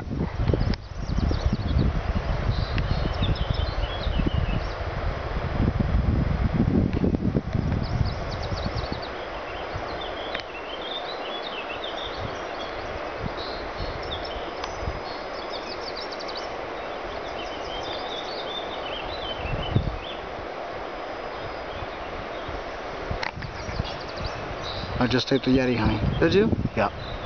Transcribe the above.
I just ate the Yeti, honey. Did you? Yeah.